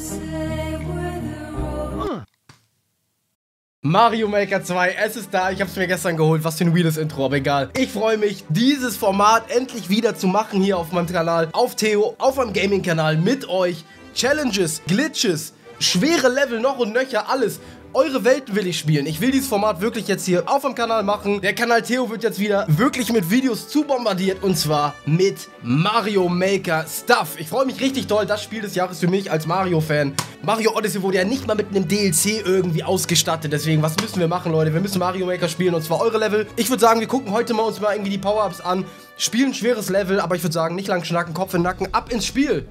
Mario Maker 2, es ist da, ich habe es mir gestern geholt, was für ein weirdes Intro, aber egal. Ich freue mich, dieses Format endlich wieder zu machen hier auf meinem Kanal, auf Theo, auf meinem Gaming-Kanal mit euch. Challenges, Glitches, schwere Level noch und nöcher, alles. Eure Welten will ich spielen. Ich will dieses Format wirklich jetzt hier auf dem Kanal machen. Der Kanal Theo wird jetzt wieder wirklich mit Videos zu bombardiert. Und zwar mit Mario Maker Stuff. Ich freue mich richtig doll. Das Spiel des Jahres für mich als Mario-Fan. Mario Odyssey wurde ja nicht mal mit einem DLC irgendwie ausgestattet. Deswegen, was müssen wir machen, Leute? Wir müssen Mario Maker spielen und zwar eure Level. Ich würde sagen, wir gucken heute mal uns mal irgendwie die Power-Ups an. Spielen ein schweres Level, aber ich würde sagen, nicht lang schnacken, Kopf in den Nacken, ab ins Spiel.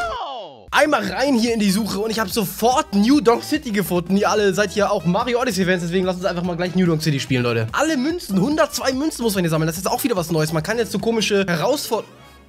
Einmal rein hier in die Suche und ich habe sofort New Donk City gefunden. Ihr alle seid hier auch Mario Odyssey Fans, deswegen lasst uns einfach mal gleich New Donk City spielen, Leute. Alle Münzen, 102 Münzen muss man hier sammeln. Das ist jetzt auch wieder was Neues. Man kann jetzt so komische Herausforderungen...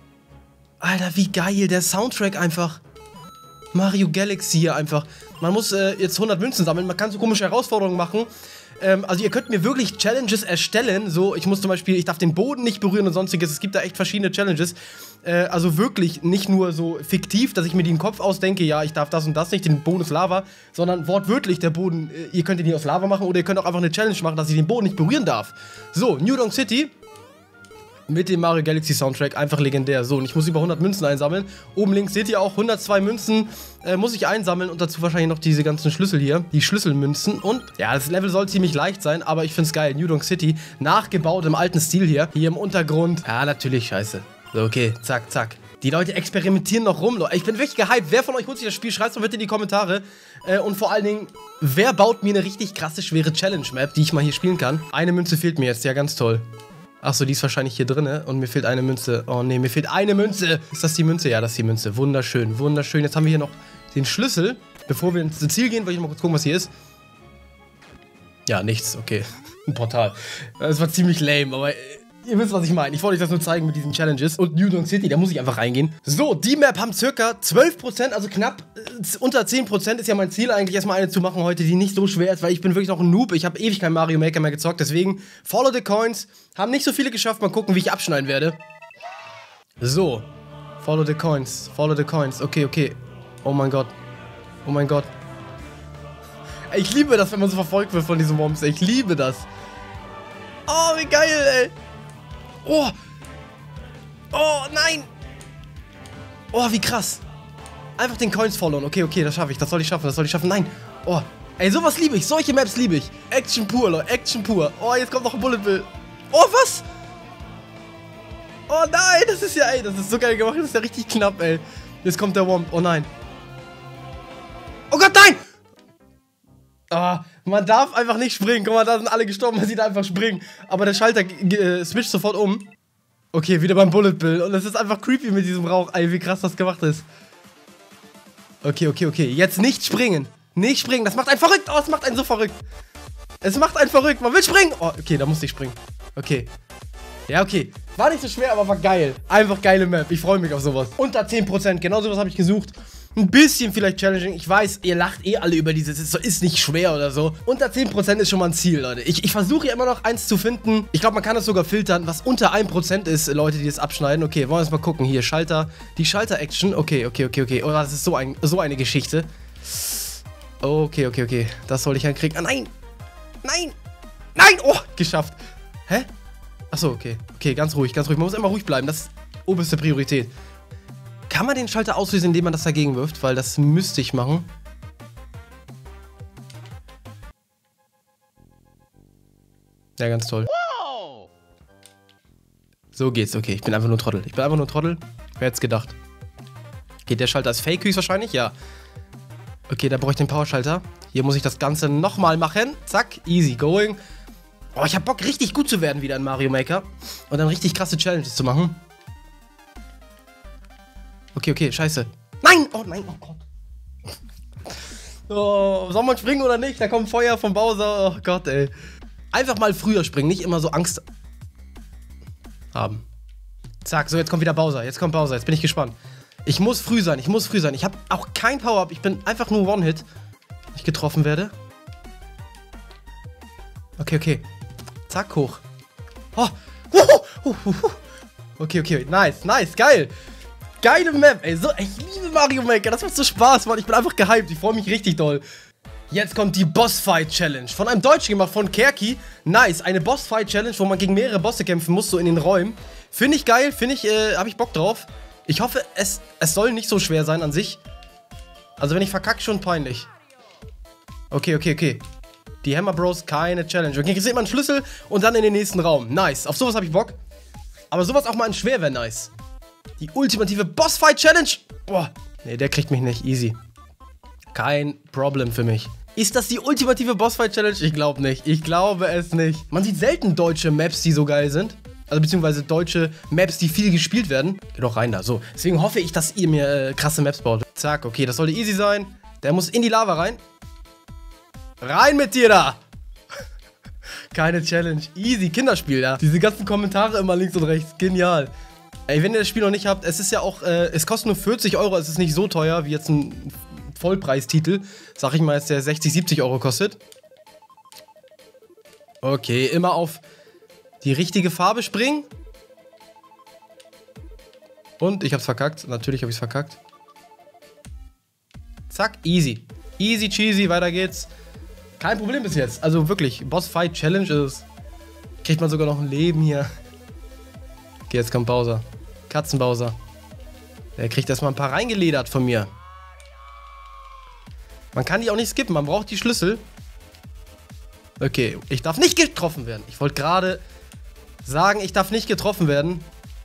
Alter, wie geil, der Soundtrack einfach. Mario Galaxy hier einfach. Man muss jetzt 100 Münzen sammeln. Man kann so komische Herausforderungen machen. Also ihr könnt mir wirklich Challenges erstellen. So, ich muss zum Beispiel, ich darf den Boden nicht berühren und sonstiges. Es gibt da echt verschiedene Challenges. Also wirklich nicht nur so fiktiv, dass ich mir die im Kopf ausdenke, ja, ich darf das und das nicht, den Boden ist Lava, sondern wortwörtlich der Boden, ihr könnt ihn hier aus Lava machen oder ihr könnt auch einfach eine Challenge machen, dass ich den Boden nicht berühren darf. So, New Donk City. Mit dem Mario Galaxy Soundtrack, einfach legendär. So, und ich muss über 100 Münzen einsammeln. Oben links seht ihr auch 102 Münzen muss ich einsammeln und dazu wahrscheinlich noch diese ganzen Schlüssel hier. Die Schlüsselmünzen und, ja, das Level soll ziemlich leicht sein, aber ich find's geil. New Donk City, nachgebaut im alten Stil hier. Hier im Untergrund. Ja, natürlich, scheiße. So, okay, zack, zack. Die Leute experimentieren noch rum, Leute. Ich bin wirklich gehypt. Wer von euch holt sich das Spiel? Schreibt's mal bitte in die Kommentare. Und vor allen Dingen, wer baut mir eine richtig krasse, schwere Challenge-Map, die ich mal hier spielen kann? Eine Münze fehlt mir jetzt, ja, ganz toll. Achso, die ist wahrscheinlich hier drin und mir fehlt eine Münze. Oh nee, mir fehlt eine Münze. Ist das die Münze? Ja, das ist die Münze. Wunderschön, wunderschön. Jetzt haben wir hier noch den Schlüssel. Bevor wir ins Ziel gehen, wollte ich mal kurz gucken, was hier ist. Ja, nichts. Okay. Ein Portal. Das war ziemlich lame, aber ihr wisst, was ich meine. Ich wollte euch das nur zeigen mit diesen Challenges. Und New Donk City, da muss ich einfach reingehen. So, die Map haben circa 12%, also knapp unter 10% ist ja mein Ziel eigentlich, erstmal eine zu machen heute, die nicht so schwer ist, weil ich bin wirklich noch ein Noob. Ich habe ewig kein Mario Maker mehr gezockt, deswegen follow the coins. Haben nicht so viele geschafft, mal gucken, wie ich abschneiden werde. So, follow the coins, follow the coins. Okay, okay. Oh mein Gott. Oh mein Gott. Ich liebe das, wenn man so verfolgt wird von diesen Mobs. Ich liebe das. Oh, wie geil, ey. Oh! Oh, nein! Oh, wie krass! Einfach den Coins followen. Okay, okay, das schaffe ich. Das soll ich schaffen, das soll ich schaffen. Nein! Oh! Ey, sowas liebe ich. Solche Maps liebe ich. Action pur, Leute. Action pur. Oh, jetzt kommt noch ein Bullet Bill. Oh, was? Oh, nein! Das ist ja, ey, das ist so geil gemacht. Das ist ja richtig knapp, ey. Jetzt kommt der Womp. Oh, nein. Oh Gott, nein! Ah, man darf einfach nicht springen. Guck mal, da sind alle gestorben, weil sie da einfach springen. Aber der Schalter switcht sofort um. Okay, wieder beim Bullet Bill. Und es ist einfach creepy mit diesem Rauch. Ey, wie krass das gemacht ist. Okay, okay, okay. Jetzt nicht springen. Nicht springen. Das macht einen verrückt. Oh, es macht einen so verrückt. Es macht einen verrückt. Man will springen. Oh, okay, da musste ich springen. Okay. Ja, okay. War nicht so schwer, aber war geil. Einfach geile Map. Ich freue mich auf sowas. Unter 10%. Genau sowas habe ich gesucht. Ein bisschen vielleicht challenging. Ich weiß, ihr lacht eh alle über dieses. Ist nicht schwer oder so. Unter 10% ist schon mal ein Ziel, Leute. Ich versuche ja immer noch eins zu finden. Ich glaube, man kann das sogar filtern, was unter 1% ist, Leute, die das abschneiden. Okay, wollen wir jetzt mal gucken. Hier, Schalter. Die Schalter-Action. Okay, okay, okay, okay. Oh, das ist so eine Geschichte. Okay, okay, okay. Das soll ich hinkriegen. Ah, nein! Nein! Nein! Oh, geschafft. Hä? Achso, okay. Okay, ganz ruhig, ganz ruhig. Man muss immer ruhig bleiben. Das ist oberste Priorität. Kann man den Schalter auslösen, indem man das dagegen wirft? Weil das müsste ich machen. Ja, ganz toll. Wow. So geht's, okay. Ich bin einfach nur Trottel. Ich bin einfach nur Trottel. Wer hätte es gedacht? Okay, der Schalter ist fake höchstwahrscheinlich, ja. Okay, da brauche ich den Powerschalter. Hier muss ich das Ganze nochmal machen. Zack, easy going. Oh, ich hab Bock, richtig gut zu werden wieder in Mario Maker. Und dann richtig krasse Challenges zu machen. Okay, okay, scheiße. Nein! Oh nein, oh Gott. Oh, soll man springen oder nicht? Da kommt Feuer vom Bowser. Oh Gott, ey. Einfach mal früher springen, nicht immer so Angst haben. Zack, so, jetzt kommt wieder Bowser. Jetzt kommt Bowser, jetzt bin ich gespannt. Ich muss früh sein, ich muss früh sein. Ich habe auch kein Power-Up, ich bin einfach nur One-Hit. Wenn ich getroffen werde. Okay, okay. Zack, hoch. Oh. Okay, okay, nice, nice, geil. geile Map. Ey, so, ich liebe Mario Maker. Das macht so Spaß, Mann. Ich bin einfach gehypt. Ich freue mich richtig doll. Jetzt kommt die Bossfight-Challenge. Von einem Deutschen gemacht, von Kerki. Nice. Eine Bossfight-Challenge, wo man gegen mehrere Bosse kämpfen muss, so in den Räumen. Finde ich geil. Habe ich Bock drauf. Ich hoffe, es soll nicht so schwer sein an sich. Also, wenn ich verkacke, schon peinlich. Okay. Die Hammer Bros, keine Challenge. Okay, jetzt sieht man einen Schlüssel und dann in den nächsten Raum. Nice. Auf sowas habe ich Bock. Aber sowas auch mal in schwer wäre nice. Die ultimative Bossfight-Challenge. Boah. Nee, der kriegt mich nicht. Easy. Kein Problem für mich. Ist das die ultimative Bossfight-Challenge? Ich glaube nicht. Ich glaube es nicht. Man sieht selten deutsche Maps, die so geil sind. Also beziehungsweise deutsche Maps, die viel gespielt werden. Geh doch rein da. So. Deswegen hoffe ich, dass ihr mir krasse Maps baut. Zack, okay. Das sollte easy sein. Der muss in die Lava rein. Rein mit dir da! Keine Challenge. Easy. Kinderspiel, ja. Diese ganzen Kommentare immer links und rechts. Genial. Ey, wenn ihr das Spiel noch nicht habt, es ist ja auch, es kostet nur 40 Euro. Es ist nicht so teuer wie jetzt ein Vollpreistitel, sag ich mal, jetzt der 60, 70 Euro kostet. Okay, immer auf die richtige Farbe springen. Und ich hab's verkackt. Natürlich hab ich's verkackt. Zack, easy. Easy cheesy, weiter geht's. Kein Problem bis jetzt. Also wirklich, Bossfight Challenge ist. Kriegt man sogar noch ein Leben hier. Okay, jetzt kommt Bowser. Katzenbowser. Der kriegt erstmal ein paar reingeledert von mir. Man kann die auch nicht skippen, man braucht die Schlüssel. Okay, ich darf nicht getroffen werden. Ich wollte gerade sagen, ich darf nicht getroffen werden.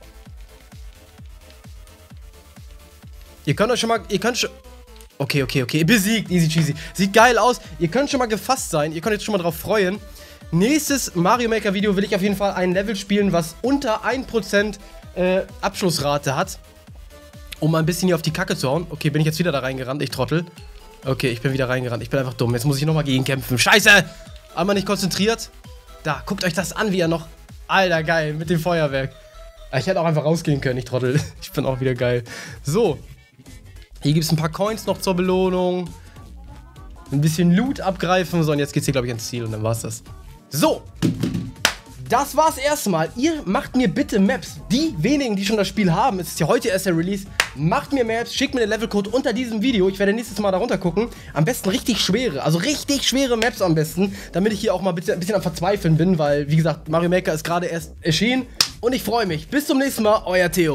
Ihr könnt euch schon mal, Okay, besiegt, easy cheesy. Sieht geil aus, ihr könnt schon mal gefasst sein, ihr könnt jetzt schon mal drauf freuen. Nächstes Mario Maker Video will ich auf jeden Fall ein Level spielen, was unter 1% Abschlussrate hat. Um mal ein bisschen hier auf die Kacke zu hauen. Okay, bin ich jetzt wieder da reingerannt, ich Trottel. Okay, ich bin wieder reingerannt. Ich bin einfach dumm. Jetzt muss ich nochmal gegen kämpfen. Scheiße! Einmal nicht konzentriert. Da, guckt euch das an, wie er noch... Alter, geil, mit dem Feuerwerk. Ich hätte auch einfach rausgehen können, ich Trottel. Ich bin auch wieder geil. So. Hier gibt es ein paar Coins noch zur Belohnung. Ein bisschen Loot abgreifen. So, und jetzt geht's hier, glaube ich, ans Ziel. Und dann war's das. So. Das war's erstmal. Ihr macht mir bitte Maps. Die wenigen, die schon das Spiel haben, es ist ja heute erst der Release, macht mir Maps, schickt mir den Levelcode unter diesem Video. Ich werde nächstes Mal darunter gucken. Am besten richtig schwere, also richtig schwere Maps am besten, damit ich hier auch mal ein bisschen am Verzweifeln bin, weil, wie gesagt, Mario Maker ist gerade erst erschienen und ich freue mich. Bis zum nächsten Mal, euer Theo.